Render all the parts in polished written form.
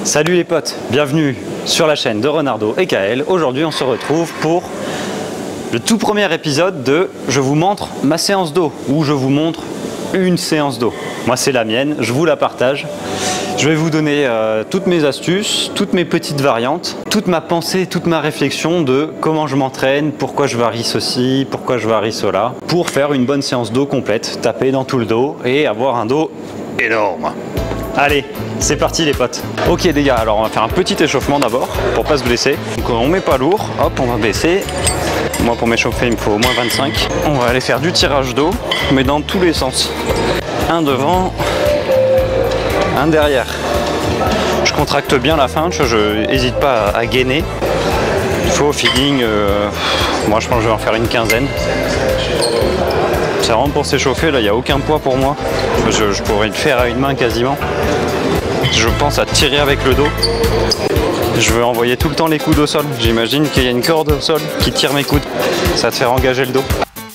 Salut les potes, bienvenue sur la chaîne de Renardo et Kael. Aujourd'hui on se retrouve pour le tout premier épisode de Je vous montre ma séance d'eau, ou je vous montre une séance d'eau. Moi c'est la mienne, je vous la partage. Je vais vous donner toutes mes astuces, toutes mes petites variantes, toute ma pensée, toute ma réflexion de comment je m'entraîne, pourquoi je varie ceci, pourquoi je varie cela, pour faire une bonne séance d'eau complète, taper dans tout le dos et avoir un dos énorme. Allez, c'est parti les potes. Ok les gars, alors on va faire un petit échauffement d'abord pour pas se blesser. Donc on met pas lourd, hop on va baisser. Moi pour m'échauffer il me faut au moins 25. On va aller faire du tirage d'eau, mais dans tous les sens. Un devant, un derrière. Je contracte bien la fin, je n'hésite pas à gainer. Il faut au feeling, moi je pense que je vais en faire une quinzaine. C'est vraiment pour s'échauffer, là il n'y a aucun poids pour moi. Je pourrais le faire à une main quasiment. Je pense à tirer avec le dos. Je veux envoyer tout le temps les coudes au sol. J'imagine qu'il y a une corde au sol qui tire mes coudes. Ça te fait engager le dos.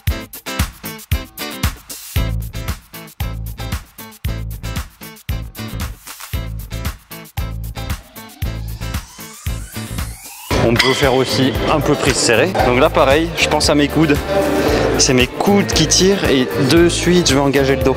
On peut faire aussi un peu prise serrée. Donc là pareil, je pense à mes coudes. C'est mes coudes qui tirent et de suite je vais engager le dos.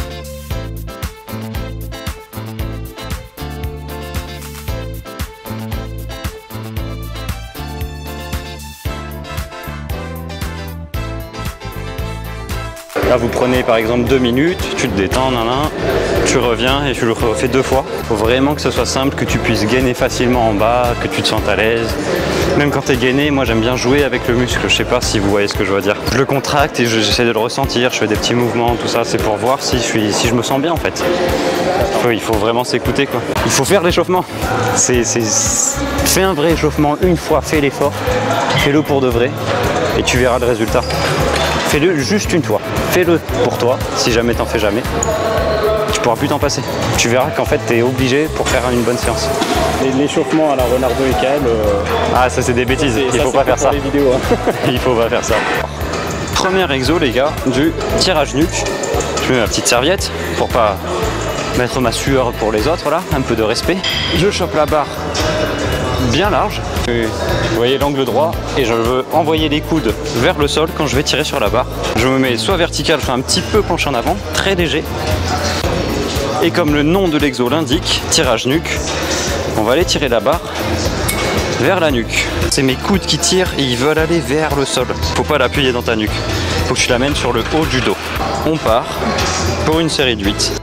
Là vous prenez par exemple 2 minutes, tu te détends, tu reviens et tu le refais 2 fois. Il faut vraiment que ce soit simple, que tu puisses gainer facilement en bas, que tu te sentes à l'aise. Même quand tu es gainé, moi j'aime bien jouer avec le muscle, je sais pas si vous voyez ce que je veux dire. Je le contracte et j'essaie de le ressentir, je fais des petits mouvements, tout ça, c'est pour voir si je me sens bien en fait. Il faut vraiment s'écouter quoi. Il faut faire l'échauffement. Fais un vrai échauffement une fois, fais l'effort, fais-le pour de vrai et tu verras le résultat. Fais-le juste une fois, fais-le pour toi, si jamais t'en fais jamais. Tu pourras plus t'en passer. Tu verras qu'en fait tu es obligé pour faire une bonne séance. L'échauffement à la Renardo et Kael. Ah ça c'est des bêtises, il faut pas faire ça. Vidéos, hein. Il faut pas faire ça. Premier exo les gars, du tirage nuque. Je mets ma petite serviette pour pas mettre ma sueur pour les autres là, un peu de respect. Je chope la barre bien large. Vous voyez l'angle droit et je veux envoyer les coudes vers le sol quand je vais tirer sur la barre. Je me mets soit vertical, soit un petit peu penché en avant, très léger. Et comme le nom de l'exo l'indique, tirage nuque, on va aller tirer la barre vers la nuque. C'est mes coudes qui tirent et ils veulent aller vers le sol. Faut pas l'appuyer dans ta nuque. Faut que tu l'amènes sur le haut du dos. On part pour une série de 8.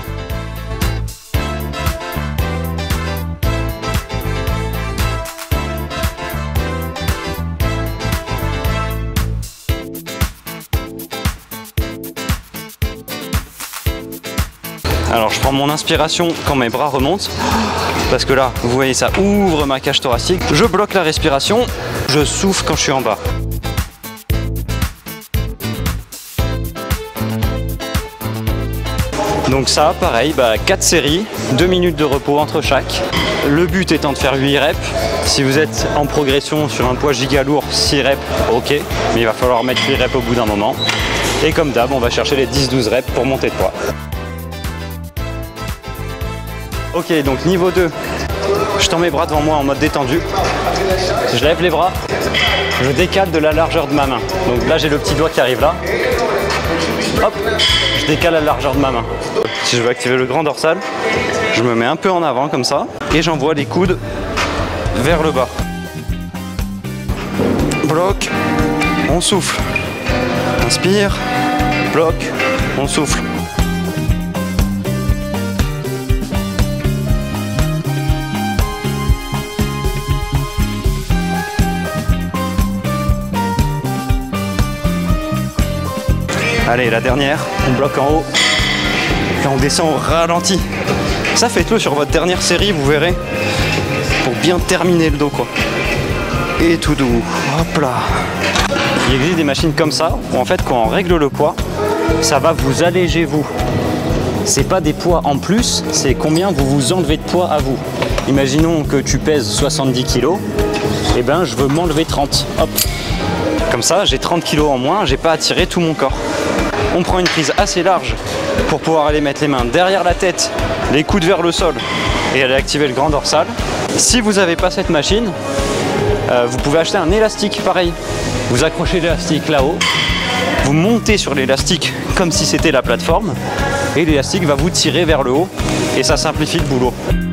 Alors je prends mon inspiration quand mes bras remontent, parce que là, vous voyez, ça ouvre ma cage thoracique. Je bloque la respiration, je souffle quand je suis en bas. Donc ça, pareil, 4 séries, 2 minutes de repos entre chaque. Le but étant de faire 8 reps. Si vous êtes en progression sur un poids giga lourd, 6 reps, ok, mais il va falloir mettre 8 reps au bout d'un moment. Et comme d'hab, on va chercher les 10-12 reps pour monter de poids. Ok, donc niveau 2, je tends mes bras devant moi en mode détendu. Je lève les bras, je décale de la largeur de ma main. Donc là, j'ai le petit doigt qui arrive là. Hop, je décale la largeur de ma main. Si je veux activer le grand dorsal, je me mets un peu en avant comme ça et j'envoie les coudes vers le bas. Bloc, on souffle. Inspire, bloc, on souffle. Allez, la dernière, on bloque en haut et on descend au ralenti. Ça, faites-le sur votre dernière série, vous verrez, pour bien terminer le dos, quoi. Et tout doux, hop là. Il existe des machines comme ça, où en fait, quand on règle le poids, ça va vous alléger, vous. C'est pas des poids en plus, c'est combien vous vous enlevez de poids à vous. Imaginons que tu pèses 70 kg, et ben je veux m'enlever 30, hop. Comme ça, j'ai 30 kg en moins, j'ai pas à tirer tout mon corps. On prend une prise assez large pour pouvoir aller mettre les mains derrière la tête, les coudes vers le sol et aller activer le grand dorsal. Si vous n'avez pas cette machine, vous pouvez acheter un élastique pareil. Vous accrochez l'élastique là-haut, vous montez sur l'élastique comme si c'était la plateforme et l'élastique va vous tirer vers le haut et ça simplifie le boulot.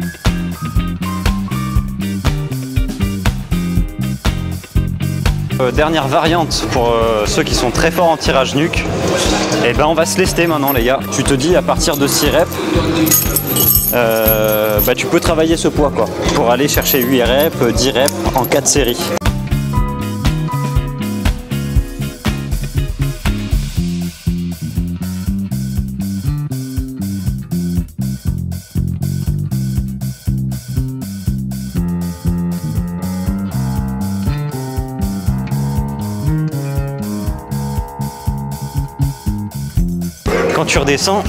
Dernière variante pour ceux qui sont très forts en tirage nuque, et ben on va se lester maintenant les gars. Tu te dis à partir de 6 reps, tu peux travailler ce poids quoi, pour aller chercher 8 reps, 10 reps en 4 séries. Quand tu redescends,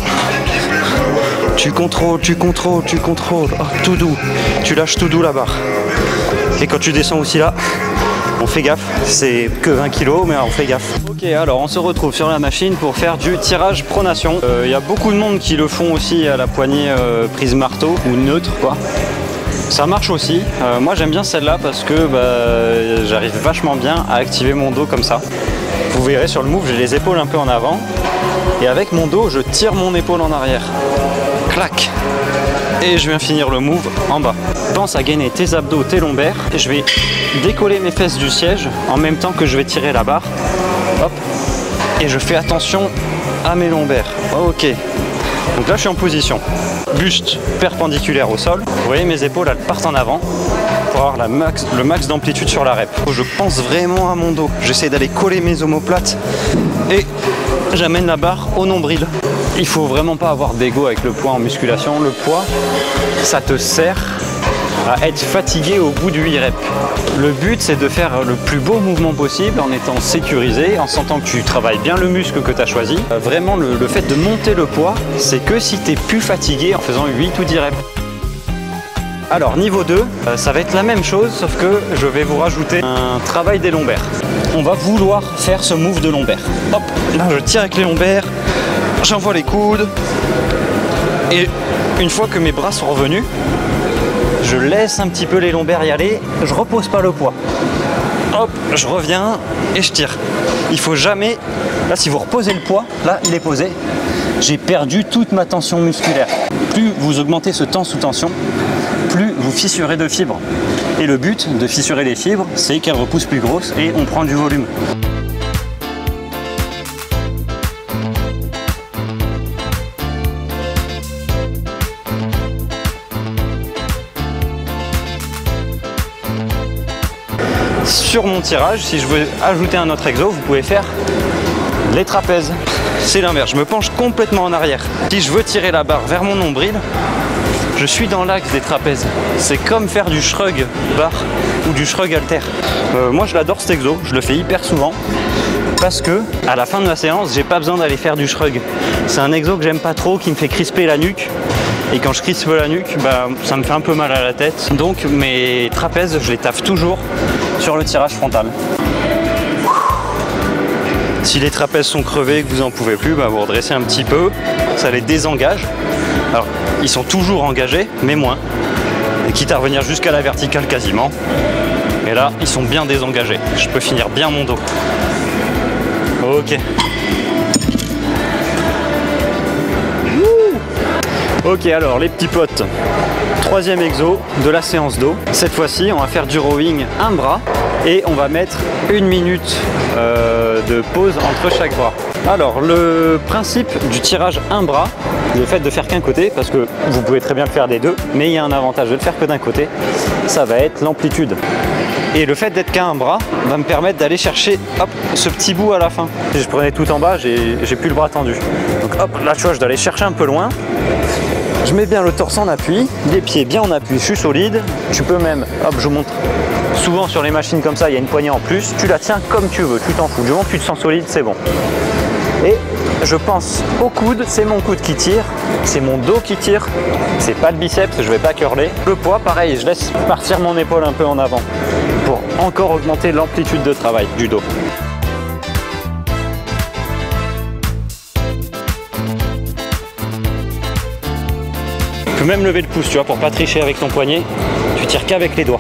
tu contrôles, oh, tout doux, tu lâches tout doux la barre. Et quand tu descends aussi là, on fait gaffe, c'est que 20 kg mais on fait gaffe. Ok, alors on se retrouve sur la machine pour faire du tirage pronation. Il y a beaucoup de monde qui le font aussi à la poignée prise marteau ou neutre quoi. Ça marche aussi, moi j'aime bien celle-là parce que j'arrive vachement bien à activer mon dos comme ça. Vous verrez sur le move, j'ai les épaules un peu en avant. Et avec mon dos, je tire mon épaule en arrière. Clac. Et je viens finir le move en bas. Pense à gainer tes abdos, tes lombaires. Je vais décoller mes fesses du siège en même temps que je vais tirer la barre. Hop. Et je fais attention à mes lombaires. Ok. Donc là, je suis en position. Buste perpendiculaire au sol. Vous voyez, mes épaules, elles partent en avant pour avoir le max d'amplitude sur la rep. Je pense vraiment à mon dos. J'essaie d'aller coller mes omoplates et j'amène la barre au nombril. Il faut vraiment pas avoir d'ego avec le poids en musculation. Le poids, ça te sert à être fatigué au bout de 8 reps. Le but, c'est de faire le plus beau mouvement possible en étant sécurisé, en sentant que tu travailles bien le muscle que tu as choisi. Vraiment, le fait de monter le poids, c'est que si tu es plus fatigué en faisant 8 ou 10 reps. Alors niveau 2, ça va être la même chose, sauf que je vais vous rajouter un travail des lombaires. On va vouloir faire ce move de lombaire. Hop, là je tire avec les lombaires, j'envoie les coudes, et une fois que mes bras sont revenus, je laisse un petit peu les lombaires y aller, je repose pas le poids. Hop, je reviens et je tire. Il faut jamais, là si vous reposez le poids, là il est posé, j'ai perdu toute ma tension musculaire. Plus vous augmentez ce temps sous tension, plus vous fissurez de fibres. Et le but de fissurer les fibres, c'est qu'elles repoussent plus grosses et on prend du volume. Sur mon tirage, si je veux ajouter un autre exo, vous pouvez faire les trapèzes. C'est l'inverse, je me penche complètement en arrière. Si je veux tirer la barre vers mon nombril, je suis dans l'axe des trapèzes. C'est comme faire du shrug bar ou du shrug halter. Moi je l'adore cet exo, je le fais hyper souvent parce que à la fin de ma séance, j'ai pas besoin d'aller faire du shrug. C'est un exo que j'aime pas trop, qui me fait crisper la nuque. Et quand je crispe la nuque, ça me fait un peu mal à la tête. Donc mes trapèzes, je les taffe toujours sur le tirage frontal. Si les trapèzes sont crevés et que vous en pouvez plus, vous redressez un petit peu, ça les désengage. Alors, ils sont toujours engagés, mais moins. Et quitte à revenir jusqu'à la verticale quasiment. Et là, ils sont bien désengagés. Je peux finir bien mon dos. Ok. Ok, alors les petits potes. Troisième exo de la séance dos. Cette fois-ci, on va faire du rowing un bras et on va mettre 1 minute de pause entre chaque bras. Alors, le principe du tirage un bras, le fait de faire qu'un côté, parce que vous pouvez très bien le faire des deux, mais il y a un avantage de le faire que d'un côté, ça va être l'amplitude. Et le fait d'être qu'à un bras va me permettre d'aller chercher hop, ce petit bout à la fin. Si je prenais tout en bas, j'ai plus le bras tendu. Donc hop, là tu vois, je dois aller chercher un peu loin. Je mets bien le torse en appui, les pieds bien en appui, je suis solide. Tu peux même, hop, je montre. Souvent sur les machines comme ça, il y a une poignée en plus. Tu la tiens comme tu veux, tu t'en fous. Du moment que tu te sens solide, c'est bon. Et je pense au coude, c'est mon coude qui tire, c'est mon dos qui tire, c'est pas le biceps, je vais pas curler. Le poids, pareil, je laisse partir mon épaule un peu en avant pour encore augmenter l'amplitude de travail du dos. peux même lever le pouce, tu vois, pour pas tricher avec ton poignet. Tu tires qu'avec les doigts.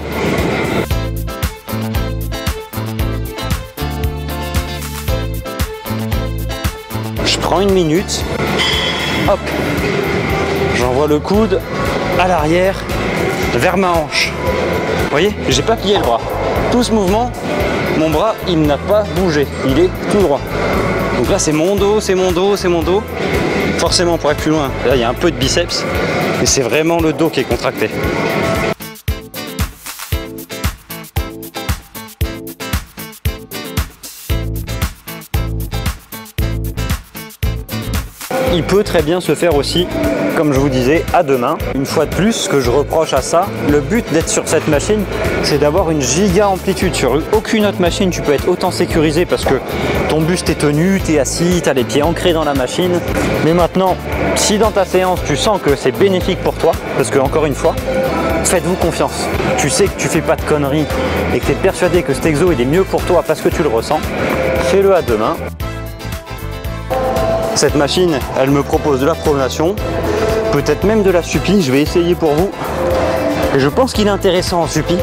Je prends une minute. Hop. J'envoie le coude à l'arrière vers ma hanche. Vous voyez, j'ai pas plié le bras. Tout ce mouvement, mon bras, il n'a pas bougé. Il est tout droit. Donc là, c'est mon dos, c'est mon dos, c'est mon dos. Forcément, pour aller plus loin, là, il y a un peu de biceps. Mais c'est vraiment le dos qui est contracté. Il peut très bien se faire aussi, comme je vous disais, à deux mains. Une fois de plus, ce que je reproche à ça, le but d'être sur cette machine, c'est d'avoir une giga amplitude. Sur aucune autre machine, tu peux être autant sécurisé parce que ton buste est tenu, tu es assis, tu as les pieds ancrés dans la machine. Mais maintenant, si dans ta séance, tu sens que c'est bénéfique pour toi, parce que encore une fois, faites-vous confiance. Tu sais que tu fais pas de conneries et que tu es persuadé que cet exo il est mieux pour toi parce que tu le ressens, fais-le à deux mains. Cette machine, elle me propose de la pronation, peut-être même de la supine. Je vais essayer pour vous. Et je pense qu'il est intéressant en supine.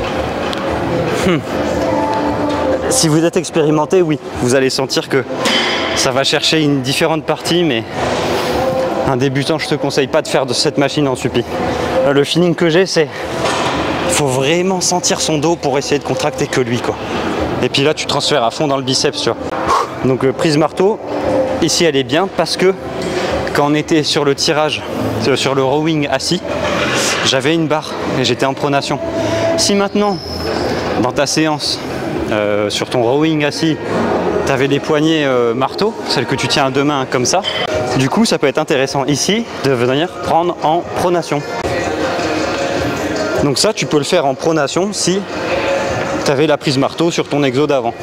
Si vous êtes expérimenté, oui, vous allez sentir que ça va chercher une différente partie, mais un débutant, je te conseille pas de faire de cette machine en supine. Le feeling que j'ai, c'est il faut vraiment sentir son dos pour essayer de contracter que lui, quoi. Et puis là, tu transfères à fond dans le biceps, tu vois. Donc prise marteau. Ici elle est bien parce que quand on était sur le tirage, sur le rowing assis, j'avais une barre et j'étais en pronation. Si maintenant, dans ta séance, sur ton rowing assis, tu avais les poignées marteau, celles que tu tiens à deux mains comme ça, du coup ça peut être intéressant ici de venir prendre en pronation. Donc ça tu peux le faire en pronation si tu avais la prise marteau sur ton exo d'avant.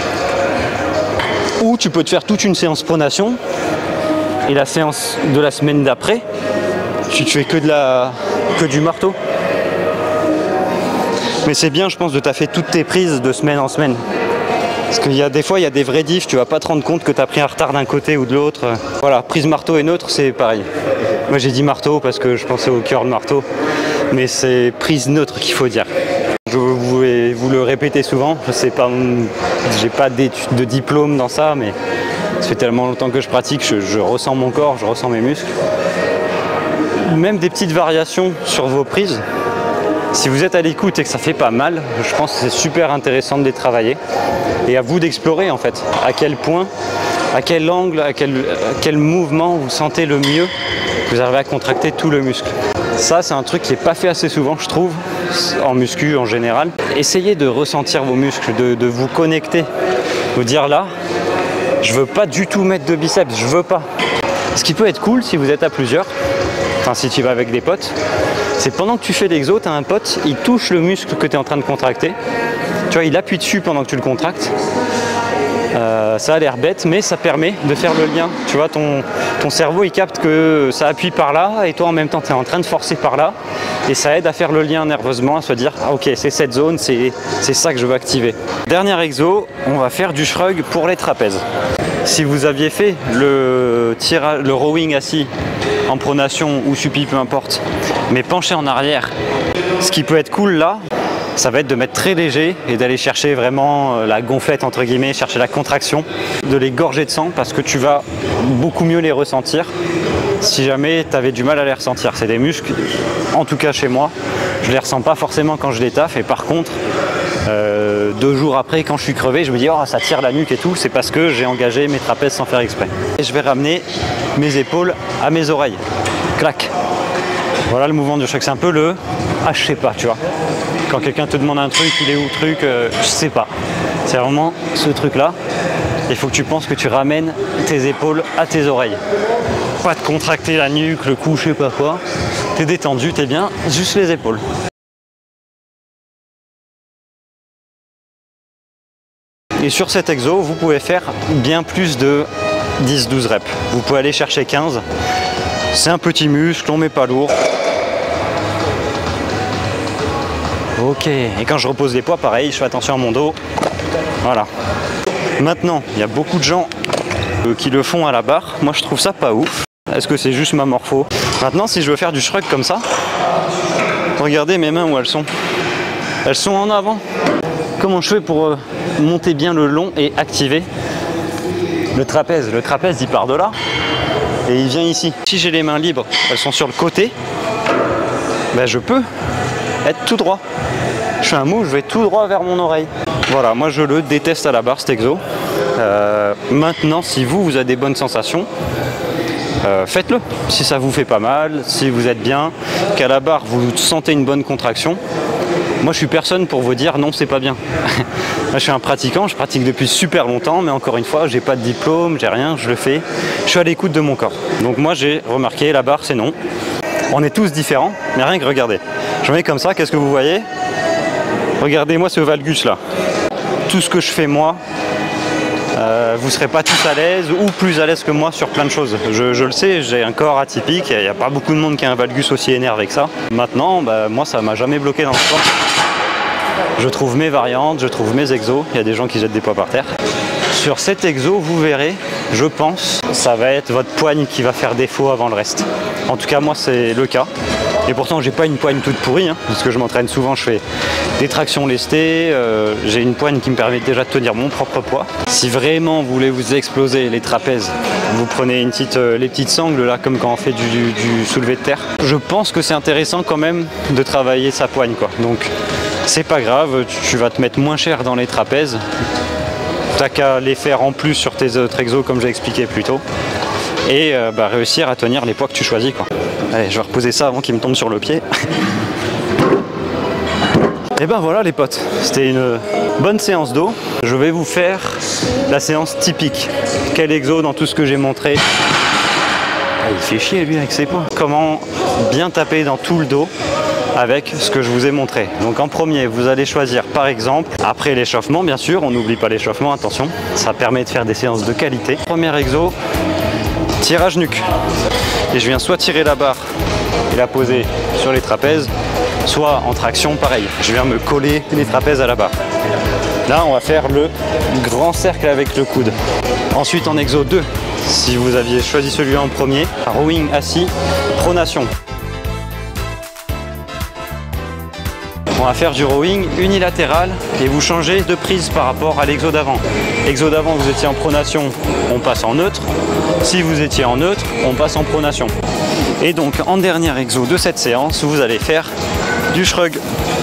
Ou tu peux te faire toute une séance pronation et la séance de la semaine d'après, tu fais que du marteau. Mais c'est bien, je pense, de taffer toutes tes prises de semaine en semaine. Parce qu'il y a des fois, il y a des vrais diffs, tu vas pas te rendre compte que tu as pris un retard d'un côté ou de l'autre. Voilà, prise marteau et neutre, c'est pareil. Moi j'ai dit marteau parce que je pensais au cœur de marteau, mais c'est prise neutre qu'il faut dire. Je vais vous le répéter souvent, j'ai pas de diplôme dans ça, mais ça fait tellement longtemps que je pratique, je ressens mon corps, je ressens mes muscles. Même des petites variations sur vos prises, si vous êtes à l'écoute et que ça fait pas mal, je pense que c'est super intéressant de les travailler. Et à vous d'explorer en fait, à quel point, à quel angle, à quel mouvement vous sentez le mieux, vous arrivez à contracter tout le muscle. Ça, c'est un truc qui n'est pas fait assez souvent, je trouve, en muscu en général. Essayez de ressentir vos muscles, de vous connecter, vous dire là, je veux pas du tout mettre de biceps, je veux pas. Ce qui peut être cool si vous êtes à plusieurs, enfin si tu vas avec des potes, c'est pendant que tu fais l'exo, tu as un pote, il touche le muscle que tu es en train de contracter. Tu vois, il appuie dessus pendant que tu le contractes. Ça a l'air bête, mais ça permet de faire le lien. Tu vois, ton cerveau, il capte que ça appuie par là, et toi, en même temps, tu es en train de forcer par là. Et ça aide à faire le lien nerveusement, à se dire, ah, ok, c'est cette zone, c'est ça que je veux activer. Dernier exo, on va faire du shrug pour les trapèzes. Si vous aviez fait le rowing assis en pronation ou suppi, peu importe, mais penché en arrière, ce qui peut être cool là, ça va être de mettre très léger et d'aller chercher vraiment la gonflette entre guillemets, chercher la contraction, de les gorger de sang parce que tu vas beaucoup mieux les ressentir si jamais tu avais du mal à les ressentir. C'est des muscles, en tout cas chez moi, je les ressens pas forcément quand je les taffe et par contre 2 jours après quand je suis crevé, je me dis oh ça tire la nuque et tout, c'est parce que j'ai engagé mes trapèzes sans faire exprès. Et je vais ramener mes épaules à mes oreilles. Clac. Voilà le mouvement du shrug, c'est un peu le ah je sais pas, tu vois. Quand quelqu'un te demande un truc, il est où le truc, je sais pas. C'est vraiment ce truc là. Il faut que tu penses que tu ramènes tes épaules à tes oreilles. Pas de contracter la nuque, le cou, je sais pas quoi. T'es détendu, t'es bien, juste les épaules. Et sur cet exo, vous pouvez faire bien plus de 10-12 reps. Vous pouvez aller chercher 15. C'est un petit muscle, on met pas lourd. Ok, et quand je repose les poids, pareil, je fais attention à mon dos. Voilà. Maintenant, il y a beaucoup de gens qui le font à la barre. Moi, je trouve ça pas ouf. Est-ce que c'est juste ma morpho? Maintenant, si je veux faire du shrug comme ça, regardez mes mains où elles sont. Elles sont en avant. Comment je fais pour monter bien le long et activer le trapèze? Le trapèze, il part de là et il vient ici. Si j'ai les mains libres, elles sont sur le côté, ben je peux être tout droit. Je fais un move, je vais tout droit vers mon oreille. Voilà, moi je le déteste à la barre cet exo. Maintenant, si vous avez des bonnes sensations, faites-le. Si ça vous fait pas mal, si vous êtes bien, qu'à la barre vous sentez une bonne contraction, moi je suis personne pour vous dire non, c'est pas bien. Moi, je suis un pratiquant, je pratique depuis super longtemps, mais encore une fois, j'ai pas de diplôme, j'ai rien, je le fais. Je suis à l'écoute de mon corps. Donc moi j'ai remarqué, la barre c'est non. On est tous différents, mais rien que regardez. Je mets comme ça, qu'est-ce que vous voyez? Regardez-moi ce valgus là. Tout ce que je fais moi, vous ne serez pas tous à l'aise ou plus à l'aise que moi sur plein de choses. Je le sais, j'ai un corps atypique, il n'y a pas beaucoup de monde qui a un valgus aussi énervé que ça. Maintenant, moi ça m'a jamais bloqué dans le sport. Je trouve mes variantes, je trouve mes exos, il y a des gens qui jettent des poids par terre. Sur cet exo, vous verrez, je pense, ça va être votre poigne qui va faire défaut avant le reste. En tout cas, moi c'est le cas. Et pourtant, j'ai pas une poigne toute pourrie, hein, parce que je m'entraîne souvent, je fais des tractions lestées, j'ai une poigne qui me permet déjà de tenir mon propre poids. Si vraiment vous voulez vous exploser les trapèzes, vous prenez les petites sangles là, comme quand on fait du soulevé de terre. Je pense que c'est intéressant quand même de travailler sa poigne, quoi. Donc c'est pas grave, tu vas te mettre moins cher dans les trapèzes. T'as qu'à les faire en plus sur tes autres exos comme j'ai expliqué plus tôt. Et réussir à tenir les poids que tu choisis, quoi. Allez, je vais reposer ça avant qu'il me tombe sur le pied. Et ben voilà les potes, c'était une bonne séance d'eau. Je vais vous faire la séance typique. Quel exo dans tout ce que j'ai montré? Il fait chier lui avec ses poids. Comment bien taper dans tout le dos avec ce que je vous ai montré. Donc en premier, vous allez choisir par exemple, après l'échauffement bien sûr, on n'oublie pas l'échauffement, attention, ça permet de faire des séances de qualité. Premier exo, tirage nuque. Et je viens soit tirer la barre et la poser sur les trapèzes, soit en traction, pareil. Je viens me coller les trapèzes à la barre. Là, on va faire le grand cercle avec le coude. Ensuite, en exo 2, si vous aviez choisi celui-là en premier, rowing assis, pronation. On va faire du rowing unilatéral et vous changez de prise par rapport à l'exo d'avant. L'exo d'avant, vous étiez en pronation, on passe en neutre. Si vous étiez en neutre, on passe en pronation. Et donc, en dernier exo de cette séance, vous allez faire du shrug.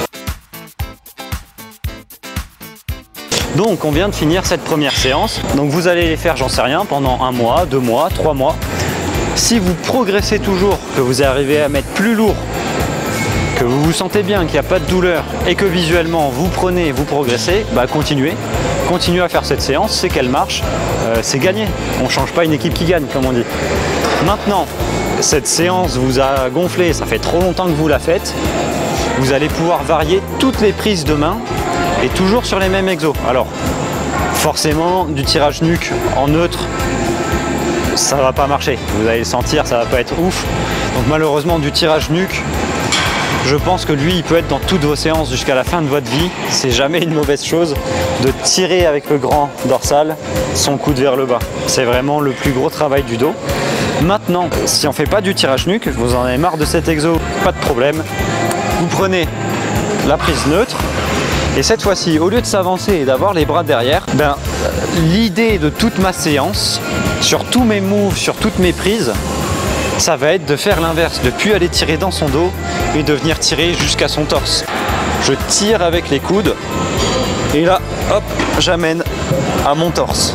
Donc, on vient de finir cette première séance. Donc, vous allez les faire, j'en sais rien, pendant 1 mois, 2 mois, 3 mois. Si vous progressez toujours, que vous arrivez à mettre plus lourd, que vous vous sentez bien, qu'il n'y a pas de douleur et que visuellement vous prenez, vous progressez, continuez. Continuez à faire cette séance, c'est qu'elle marche, c'est gagné. On ne change pas une équipe qui gagne, comme on dit. Maintenant, cette séance vous a gonflé, ça fait trop longtemps que vous la faites. Vous allez pouvoir varier toutes les prises de main et toujours sur les mêmes exos. Alors, forcément, du tirage nuque en neutre, ça va pas marcher. Vous allez le sentir, ça va pas être ouf. Donc malheureusement, du tirage nuque, je pense que lui, il peut être dans toutes vos séances jusqu'à la fin de votre vie. C'est jamais une mauvaise chose de tirer avec le grand dorsal son coude vers le bas. C'est vraiment le plus gros travail du dos. Maintenant, si on ne fait pas du tirage nuque, vous en avez marre de cet exo, pas de problème. Vous prenez la prise neutre. Et cette fois-ci, au lieu de s'avancer et d'avoir les bras derrière, l'idée de toute ma séance, sur tous mes moves, sur toutes mes prises, ça va être de faire l'inverse, de ne plus aller tirer dans son dos et de venir tirer jusqu'à son torse. Je tire avec les coudes et là, hop, j'amène à mon torse.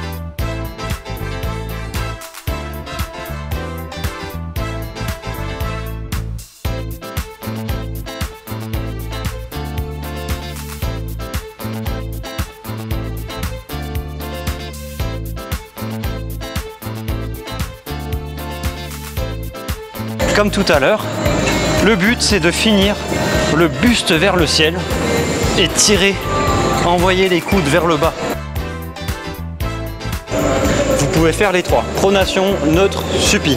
Comme tout à l'heure, le but c'est de finir le buste vers le ciel et tirer, envoyer les coudes vers le bas. Vous pouvez faire les trois, pronation, neutre, suppi.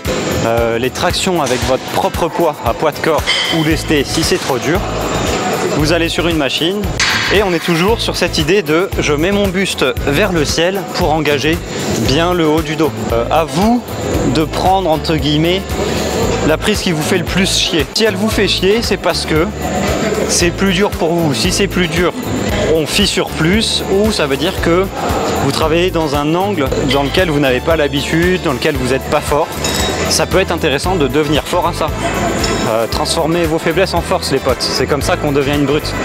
Les tractions avec votre propre poids à poids de corps ou lesté si c'est trop dur. Vous allez sur une machine et on est toujours sur cette idée de je mets mon buste vers le ciel pour engager bien le haut du dos. À vous de prendre entre guillemets la prise qui vous fait le plus chier. Si elle vous fait chier, c'est parce que c'est plus dur pour vous. Si c'est plus dur, on fissure plus, ou ça veut dire que vous travaillez dans un angle dans lequel vous n'avez pas l'habitude, dans lequel vous n'êtes pas fort. Ça peut être intéressant de devenir fort à ça. Transformez vos faiblesses en force, les potes. C'est comme ça qu'on devient une brute.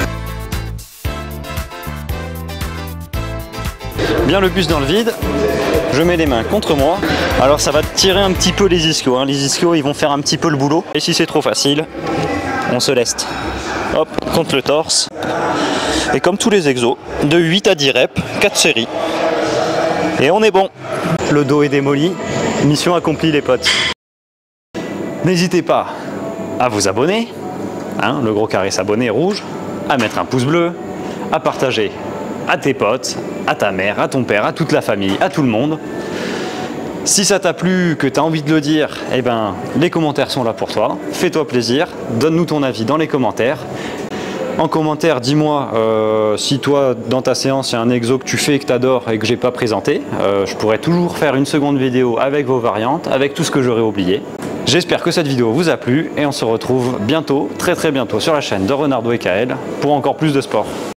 Bien le buste dans le vide. Je mets les mains contre moi. Alors ça va tirer un petit peu les ischios. Hein. Les ischios, ils vont faire un petit peu le boulot. Et si c'est trop facile, on se leste. Hop, contre le torse. Et comme tous les exos, de 8 à 10 reps, 4 séries. Et on est bon. Le dos est démoli. Mission accomplie, les potes. N'hésitez pas à vous abonner. Hein, le gros carré s'abonner rouge. À mettre un pouce bleu. À partager à tes potes, à ta mère, à ton père, à toute la famille, à tout le monde. Si ça t'a plu, que tu as envie de le dire, eh ben, les commentaires sont là pour toi. Fais-toi plaisir, donne-nous ton avis dans les commentaires. En commentaire, dis-moi si toi, dans ta séance, il y a un exo que tu fais et que tu adores et que j'ai pas présenté. Je pourrais toujours faire une seconde vidéo avec vos variantes, avec tout ce que j'aurais oublié. J'espère que cette vidéo vous a plu et on se retrouve bientôt, très bientôt sur la chaîne de Renardo et Kael pour encore plus de sport.